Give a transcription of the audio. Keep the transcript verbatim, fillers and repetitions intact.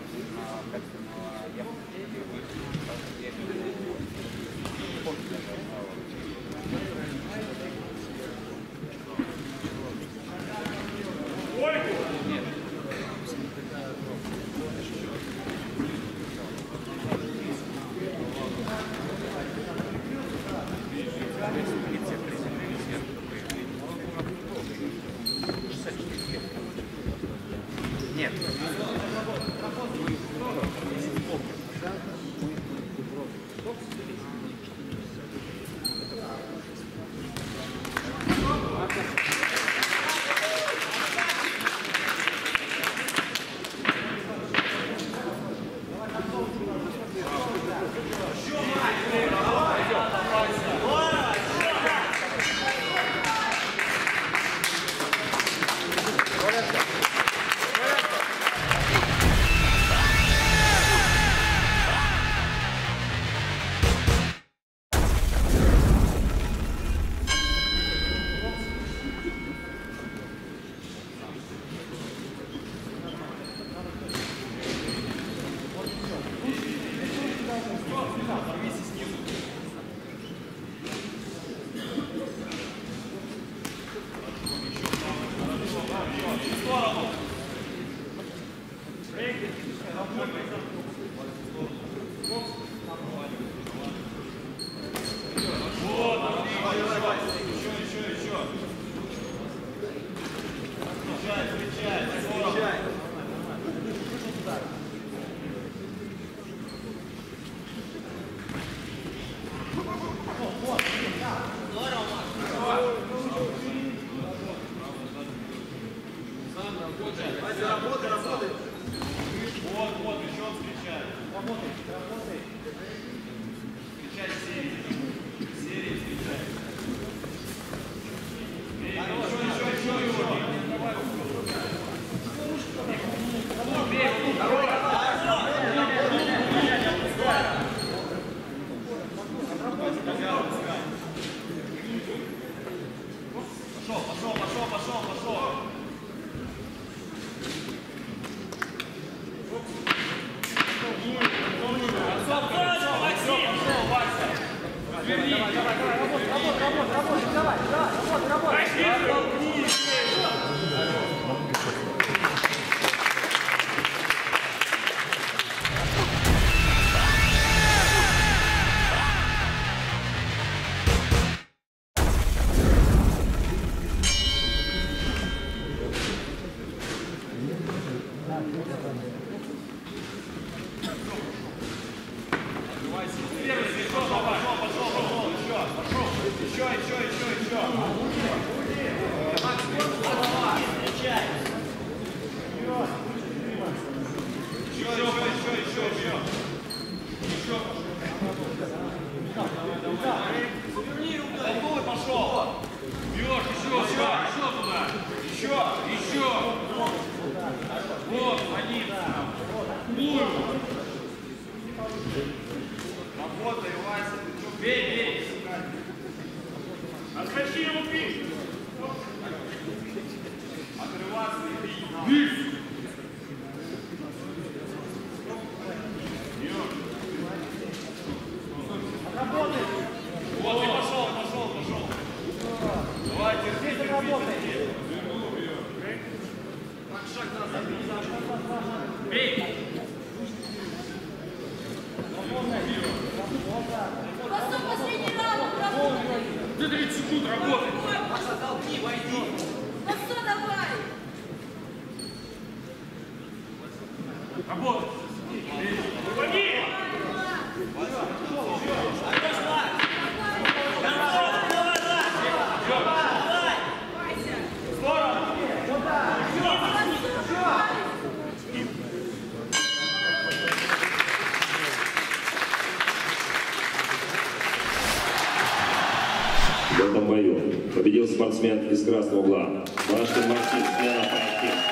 Нет. Работай, работай. Вот, вот, еще встречай. Работай, работай. Встречай серии. Серии встречай. Еще, еще, еще, еще. Пошел, пошел, пошел, пошел, пошел. Давай, давай, давай, работай, работай, работай, работай, давай, да, работай, работай. Еще, еще, еще, еще. Еще, еще, еще, еще. Еще. Готовый пошел. Бьешь, еще, еще, еще туда. Еще, еще. Вот, они. Работай, Вася. Бей, бей. Отскочи ему, бей. Отрываться и бить. Бей. Работай. Вот, и пошел, пошел, пошел. Давай, терпи, терпи, терпи. Шаг назад, бей. Постой, последний раунд, работай. Ты тридцать секунд работай. Маша, толкни, войди. Постой, давай. Работай. Помоги. В этом бою победил спортсмен из красного угла. Машин Максим, смена по